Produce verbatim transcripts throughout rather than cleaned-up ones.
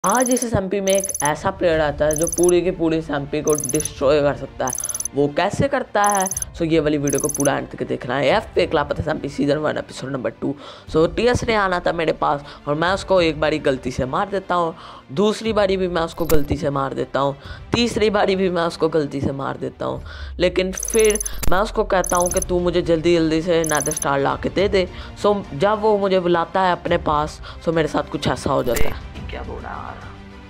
आज इस एसएमपी में एक ऐसा प्लेयर आता है जो पूरी की पूरी एसएमपी को डिस्ट्रॉय कर सकता है। वो कैसे करता है? सो ये वाली वीडियो को पूरा एंड तक देखना है। एफ पे लापता SMP season one episode number two. So TS ने आना था मेरे पास और मैं उसको एक बारी गलती से मार देता हूँ, दूसरी बारी भी मैं उसको गलती से मार देता हूँ, तीसरी बारी भी मैं उसको गलती से मार देता हूँ। लेकिन फिर मैं उसको कहता हूँ कि तू मुझे जल्दी जल्दी से नेदर स्टार ला के दे दे। सो जब वो मुझे बुलाता है अपने पास, सो मेरे साथ कुछ ऐसा हो जाता है। क्या बोल रहा है?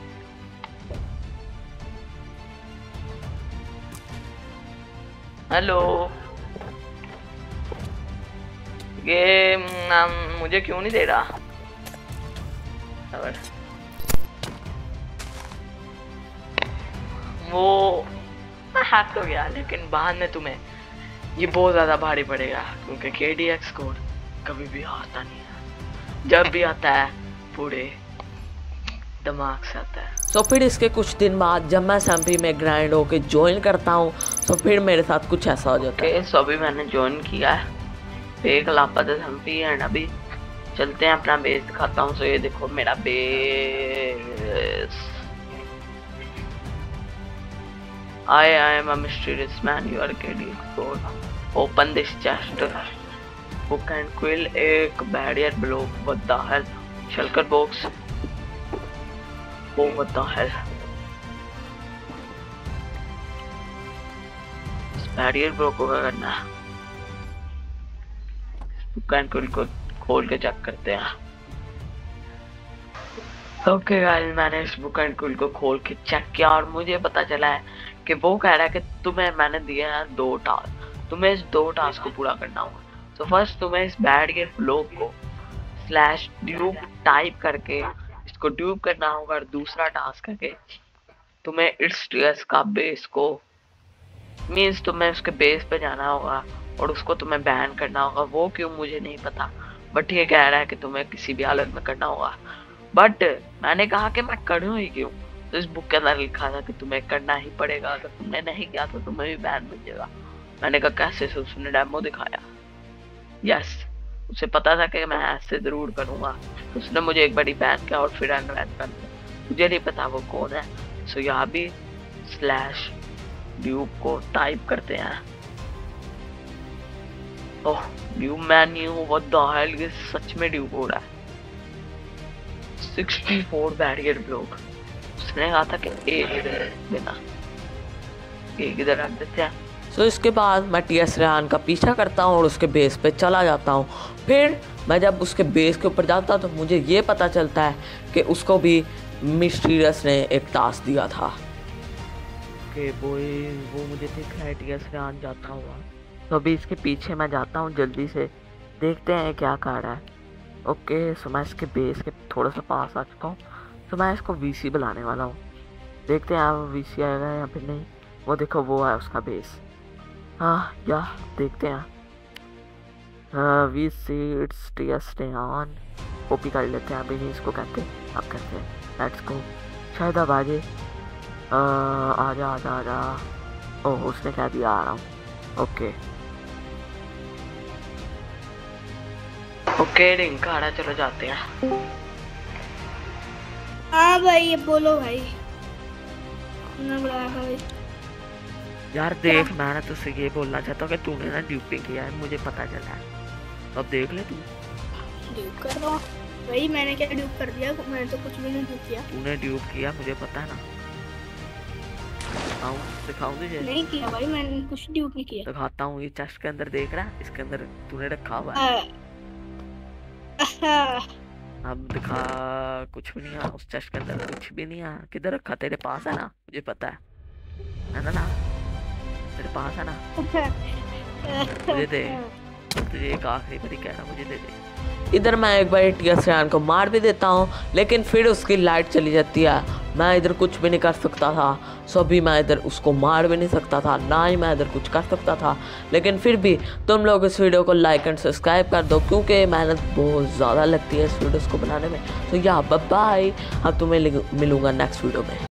हेलो, ये नाम मुझे क्यों नहीं दे रहा? वो मैं हैक तो गया, लेकिन बाद में तुम्हें ये बहुत ज़्यादा भारी पड़ेगा, क्योंकि के डी एक्स कोड कभी भी आता नहीं है। जब भी आता है पूरे दिमाग से आता है। सो so, फिर इसके कुछ दिन बाद जब मैं एसएमपी में ग्राइंड होके ज्वाइन करता हूँ, तो फिर मेरे साथ कुछ ऐसा हो जाता है। सो अभी मैंने ज्वाइन किया है एक लापता एसएमपी एंड अभी चलते हैं अपना बेस दिखाता हूँ। सो ये देखो मेरा base. I am a mysterious man. You are getting explored. Open this chest. Book and quill. एक barrier block. What the hell? Shulker box. Oh, what the hell? इस बैरियर ब्लॉक को क्या करना है? बुक एंड क्विल को खोल के check करते हैं। ओके गाइस, मैंने इस बुक एंड क्विल को खोल के चेक किया और मुझे पता चला है कि वो कह रहा है कि तुम्हें मैंने दिया है दो टास्क, तुम्हें इस दो टास्क को पूरा करना होगा। तो फर्स्ट तुम्हें इस बैरियर ब्लॉक को स्लैश ड्यूब टाइप करके इसको ड्यूब करना होगा, और दूसरा टास्क है कि तुम्हें इट्स टीएस का बेस को मीन्स तुम्हें उसके बेस पे जाना होगा और उसको तुम्हें बैन करना होगा। वो क्यों मुझे नहीं पता, बट ये कह रहा है कि तुम्हें किसी भी हालत में करना होगा। बट मैंने कहा कि मैं करूँ ही क्यों? तो इस बुक के अंदर लिखा था कि तुम्हें करना ही पड़ेगा, अगर तुमने नहीं किया तो तुम्हें भी बैन मिल जाएगा। मैंने कहा कैसे? से उसने डेमो दिखाया। यस, उसे पता था कि मैं ऐसे जरूर करूँगा, तो उसने मुझे एक बारी बैन किया और फिर अनबैन कर दिया। मुझे नहीं पता वो कौन है। सो यहाँ भी स्लैश ड्यूब को टाइप करते हैं। Oh, dupe menu, what the hell, ये सच में ड्यूब हो रहा है। Sixty four barrier block. उसने कहा था कि एक देना, एक इधर रख देते हैं। सो so, इसके बाद मैं टीएस रेहान का पीछा करता हूँ और उसके बेस पे चला जाता हूँ। फिर मैं जब उसके बेस के ऊपर जाता हूँ तो मुझे ये पता चलता है कि उसको भी मिस्टीरियस ने एक टास्क दिया था। ओके बॉयज, वो मुझे दिख रहा है टीएस रेहान जाता हुआ। तो अभी इसके पीछे मैं जाता हूँ जल्दी से, देखते हैं क्या कर रहा है। ओके, सो मैं इसके बेस के थोड़ा सा पास आ चुका हूँ। तो मैं इसको वीसी बुलाने वाला हूँ, देखते हैं आप वीसी आएगा या फिर नहीं। वो देखो वो है उसका बेस। हाँ या देखते हैं। हाँ, we see it's TS Rehan. Copy कर लेते हैं, अभी नहीं इसको कहते, अब करते हैं। Let's go. शायद अब आ जाए। आजा आजा आजा। ओह, उसने क्या दिया? आ रहा हूँ। ओके ओके रिंग का आ रहा, चलो जाते हैं। हाँ भाई, ये बोलो भाई। भाई यार देख, मैंने तुझसे ये बोलना चाहता हूँ कि तूने ना ड्यूपिंग किया है, मुझे पता चला है। अब देख ले, तू ड्यूप कर रहा हूँ भाई। मैंने क्या ड्यूप कर दिया? मैंने तो कुछ भी नहीं ड्यूप किया। तूने ड्यूप किया, मुझे पता है ना। दिखाऊं दिखाऊं तुझे? नहीं किया भाई, मैंने कुछ ड्यूप नहीं किया। दिखाता हूँ, ये चेस्ट के अंदर देख रहा है, इसके अंदर तूने रखा हुआ है। अब दिखा, कुछ भी नहीं है उस चेस्ट के अंदर, कुछ भी नहीं है। किधर रखा? तेरे पास है ना? मुझे पता है है ना ना तेरे पास है ना? मुझे दे, तुझे एक आखिरी बारी कह रहा, मुझे दे दे। इधर मैं एक बार टीएस रेहान को मार भी देता हूँ, लेकिन फिर उसकी लाइट चली जाती है। मैं इधर कुछ भी नहीं कर सकता था। सो अभी मैं इधर उसको मार भी नहीं सकता था, ना ही मैं इधर कुछ कर सकता था। लेकिन फिर भी तुम लोग इस वीडियो को लाइक एंड सब्सक्राइब कर दो, क्योंकि मेहनत बहुत ज़्यादा लगती है इस वीडियोस को बनाने में। तो या बाय बाय, अब तुम्हें मिलूंगा नेक्स्ट वीडियो में।